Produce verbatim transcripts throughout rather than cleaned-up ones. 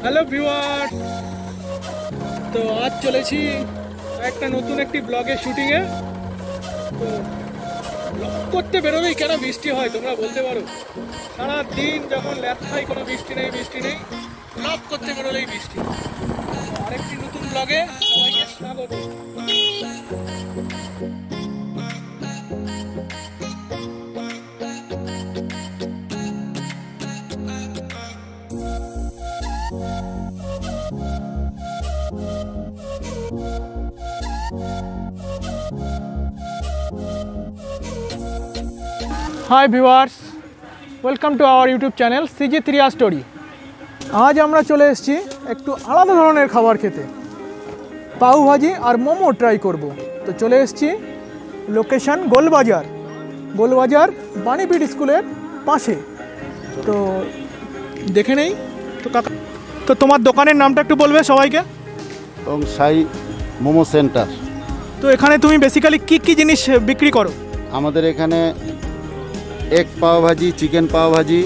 Hello viewers, তো আজ চলেছি একটা নতুন একটি ব্লগের শুটিংয়ে। তো ব্লগ করতে বেরোলেই কেন বৃষ্টি হয় তোমরা বলতে পারো? সারা দিন যখন ল্যাপ খাই কোনো বৃষ্টি নেই বৃষ্টি নেই ব্লগ করতে বেরোলেই বৃষ্টি। আরেকটি নতুন ব্লগে সবাইকে স্বাগত। Hi viewers, welcome to our YouTube channel CG three R story. আজ আমরা চলে এসেছি একটু আলাদা ধরনের খাবার খেতে, পাউ ভাজি আর মোমো ট্রাই করব। তো চলে এসেছি লোকেশন গোলবাজার, গোলবাজার বাণীপীঠ স্কুলের পাশে। তো দেখে নেই তো কাকা, তো তোমার দোকানের নামটা একটু বলবে সবাইকে? এবং সাই মোমো সেন্টার। তো এখানে তুমি বেসিক্যালি কী কী জিনিস বিক্রি করো? আমাদের এখানে এগ পাও ভাজি, চিকেন পাও ভাজি,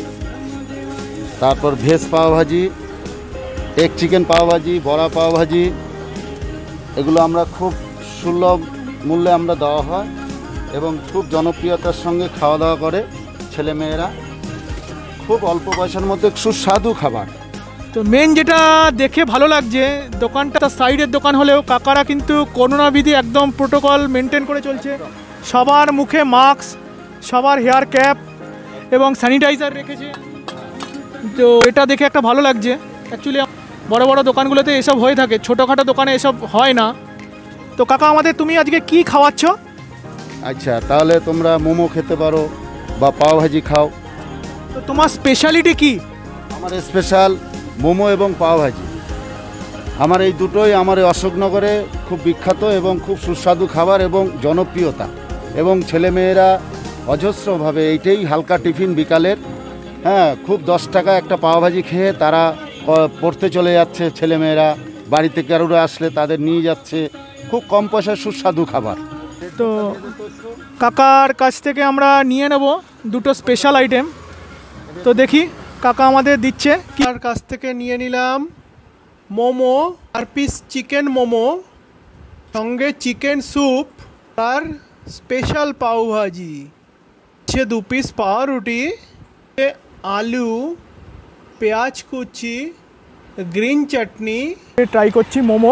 তারপর ভেজ পাও ভাজি, এগ চিকেন পাও ভাজি, বড়া পাও ভাজি, এগুলো আমরা খুব সুলভ মূল্যে আমরা দেওয়া হয় এবং খুব জনপ্রিয়তার সঙ্গে খাওয়া দাওয়া করে ছেলেমেয়েরা। খুব অল্প পয়সার মধ্যে সুস্বাদু খাবার। তো মেন যেটা দেখে ভালো লাগছে, দোকানটা সাইডের দোকান হলেও কাকারা কিন্তু করোনা বিধি একদম প্রোটোকল মেনটেন করে চলছে। সবার মুখে মাস্ক, সবার হেয়ার ক্যাপ এবং স্যানিটাইজার রেখেছে। তো এটা দেখে একটা ভালো লাগছে। অ্যাকচুয়ালি বড় বড় দোকানগুলোতে এসব হয়ে থাকে, ছোটোখাটো দোকানে এসব হয় না। তো কাকা, আমাদের তুমি আজকে কি খাওয়াচ্ছ? আচ্ছা, তাহলে তোমরা মোমো খেতে পারো বা পাও ভাজি খাও। তো তোমার স্পেশালিটি কি? আমার স্পেশাল মোমো এবং পাও ভাজি। আমার এই দুটোই আমার অশোকনগরে খুব বিখ্যাত এবং খুব সুস্বাদু খাবার এবং জনপ্রিয়তা, এবং ছেলেমেয়েরা অজস্রভাবে এইটাই হালকা টিফিন বিকালের। হ্যাঁ, খুব দশ টাকা একটা পাও ভাজি খেয়ে তারা পড়তে চলে যাচ্ছে। ছেলেমেয়েরা বাড়িতে কারোর আসলে তাদের নিয়ে যাচ্ছে। খুব কম পয়সার সুস্বাদু খাবার। তো কাকার কাছ থেকে আমরা নিয়ে নেব দুটো স্পেশাল আইটেম। তো দেখি কাকা আমাদের দিচ্ছে। কার কাছ থেকে নিয়ে নিলাম মোমো, আর পিস চিকেন মোমো, সঙ্গে চিকেন স্যুপ আর স্পেশাল পাও ভাজি, সে দু পিস পাউরুটি, আলু, পেঁয়াজ কুচি, গ্রিন চাটনি। ট্রাই করছি মোমো,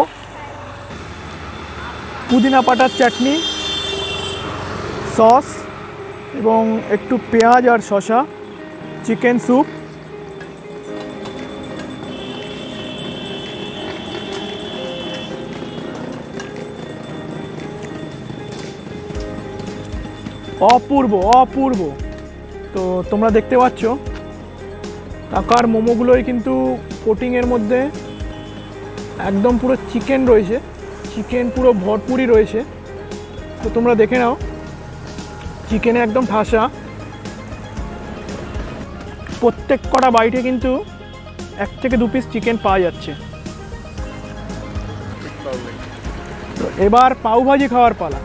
পুদিনা পাতার চাটনি, সস এবং একটু পেঁয়াজ আর শসা, চিকেন স্যুপ। অপূর্ব অপূর্ব। তো তোমরা দেখতে পাচ্ছ কাকার মোমোগুলোই কিন্তু কোটিংয়ের মধ্যে একদম পুরো চিকেন রয়েছে, চিকেন পুরো ভরপুরই রয়েছে। তো তোমরা দেখে নাও, চিকেনে একদম ঠাসা। প্রত্যেক কটা বাইটে কিন্তু এক থেকে দু পিস চিকেন পাওয়া যাচ্ছে। তো এবার পাও ভাজি খাওয়ার পালা।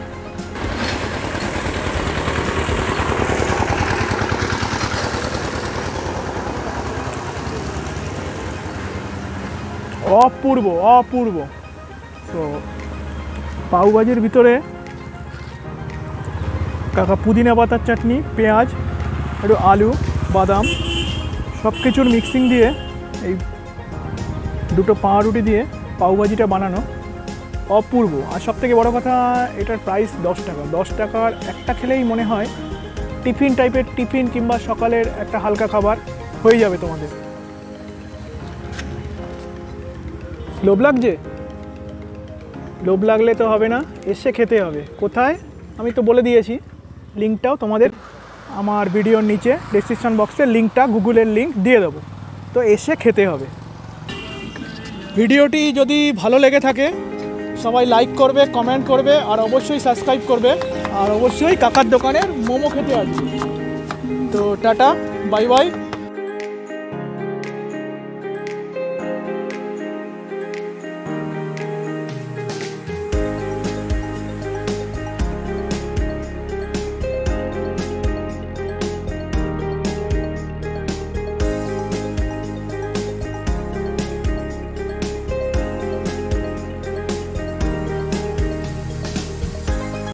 অপূর্ব অপূর্ব। তো পাও ভাজির ভিতরে কাকা পুদিনা পাতার চাটনি, পেঁয়াজ, একটু আলু, বাদাম সব কিছুর মিক্সিং দিয়ে এই দুটো পাউরুটি দিয়ে পাও ভাজিটা বানানো। অপূর্ব। আর সব থেকে বড়ো কথা, এটার প্রাইস দশ টাকা। দশ টাকার একটা খেলেই মনে হয় টিফিন টাইপের, টিফিন কিংবা সকালের একটা হালকা খাবার হয়ে যাবে তোমাদের। লোভ লাগছে? লোভ লাগলে তো হবে না, এসে খেতে হবে। কোথায় আমি তো বলে দিয়েছি, লিঙ্কটাও তোমাদের আমার ভিডিওর নিচে ডেসক্রিপশন বক্সে লিঙ্কটা, গুগলের লিঙ্ক দিয়ে দেবো। তো এসে খেতে হবে। ভিডিওটি যদি ভালো লেগে থাকে সবাই লাইক করবে, কমেন্ট করবে আর অবশ্যই সাবস্ক্রাইব করবে। আর অবশ্যই কাকার দোকানের মোমো খেতে আসবে। তো টাটা, বাই বাই।